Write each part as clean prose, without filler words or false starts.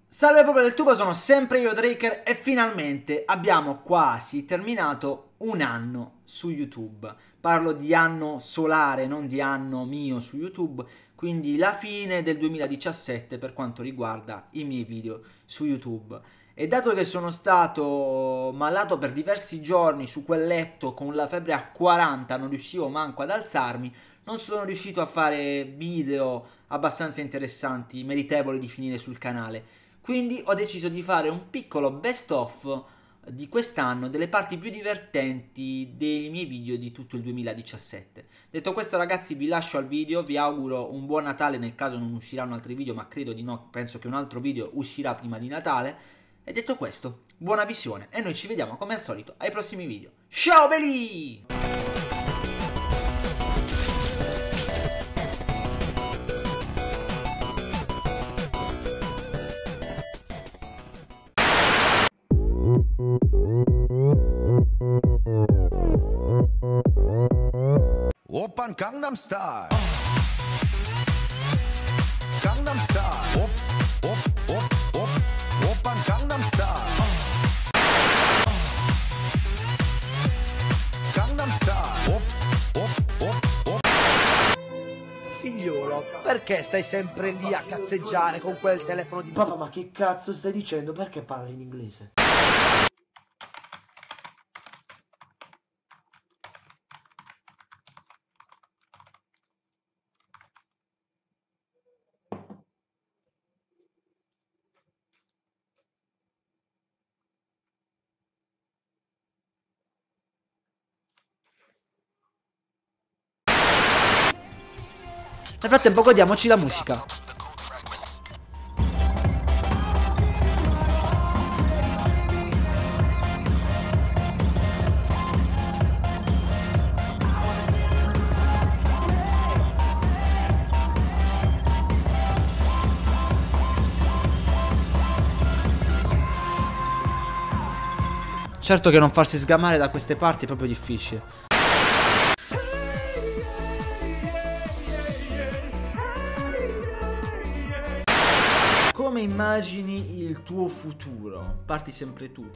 Salve popolo del tubo, sono sempre io Draker e finalmente abbiamo quasi terminato un anno su YouTube. Parlo di anno solare, non di anno mio su YouTube, quindi la fine del 2017 per quanto riguarda i miei video su YouTube. E dato che sono stato malato per diversi giorni su quel letto con la febbre a 40, non riuscivo manco ad alzarmi, non sono riuscito a fare video abbastanza interessanti, meritevoli di finire sul canale. Quindi ho deciso di fare un piccolo best of di quest'anno, delle parti più divertenti dei miei video di tutto il 2017. Detto questo ragazzi, vi lascio al video, vi auguro un buon Natale nel caso non usciranno altri video, ma credo di no, penso che un altro video uscirà prima di Natale. E detto questo, buona visione e noi ci vediamo come al solito ai prossimi video. Ciao belli! Oppan Gangnam Style. Gangnam Style. Oppan Gangnam Style. Gangnam Style. Figliolo, perché stai sempre lì a cazzeggiare con quel telefono di... Papà, ma che cazzo stai dicendo? Perché parli in inglese? Nel frattempo godiamoci la musica. Certo che non farsi sgamare da queste parti è proprio difficile. Come immagini il tuo futuro? Parti sempre tu.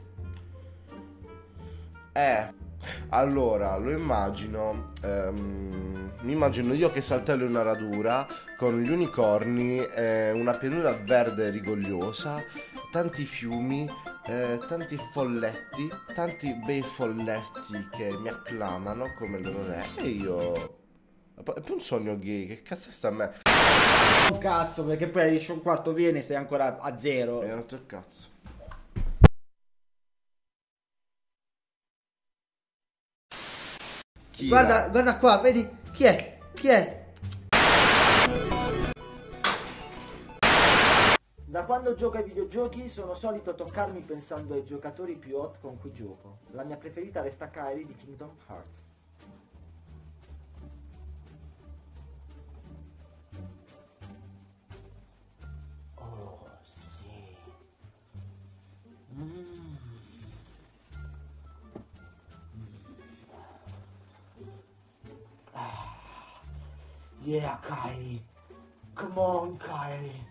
Allora, lo immagino, mi immagino io che saltello in una radura con gli unicorni, una pianura verde rigogliosa, tanti fiumi, tanti folletti, tanti bei folletti che mi acclamano come non è, e io... È più un sogno gay, che cazzo sta a me? Un cazzo, perché poi esce un quarto viene e stai ancora a zero. E rotto il cazzo. Guarda, guarda qua, vedi? Chi è? Chi è? Da quando gioco ai videogiochi sono solito toccarmi pensando ai giocatori più hot con cui gioco. La mia preferita resta Kairi di Kingdom Hearts. Oh, sì. Yeah, Kairi. Come on, Kairi.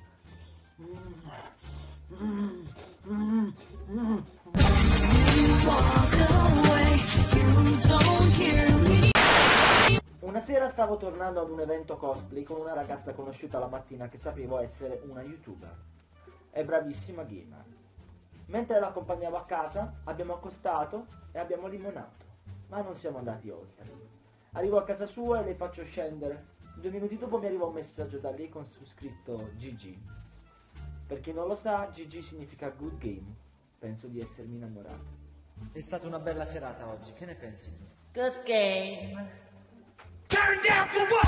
Una sera stavo tornando ad un evento cosplay con una ragazza conosciuta la mattina che sapevo essere una youtuber. È bravissima gamer. Mentre la accompagnavo a casa, abbiamo accostato e abbiamo limonato, ma non siamo andati oltre. Arrivo a casa sua e le faccio scendere. 2 minuti dopo mi arriva un messaggio da lei con su scritto GG. Per chi non lo sa, GG significa good game. Penso di essermi innamorato. È stata una bella serata oggi, che ne pensi? Good game. Turn down for what?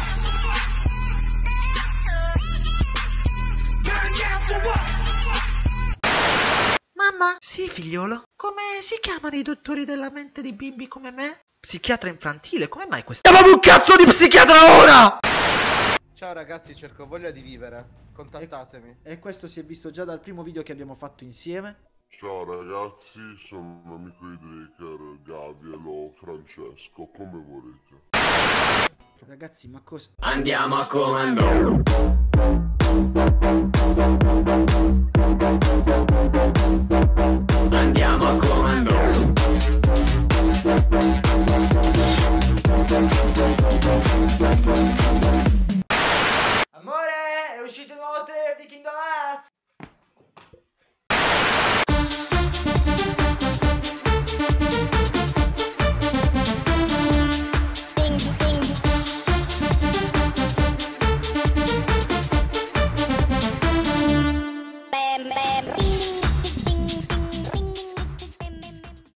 Turn down for what? Mamma? Sì, figliolo? Come si chiamano i dottori della mente di bimbi come me? Psichiatra infantile, come mai questa... Chiamami un cazzo di psichiatra ora! Ciao ragazzi, cerco voglia di vivere. Contattatemi. E questo si è visto già dal primo video che abbiamo fatto insieme. Ciao ragazzi, sono un amico di Draker, Gabrielo, Francesco, come volete. Ragazzi, ma cosa... Andiamo a comando.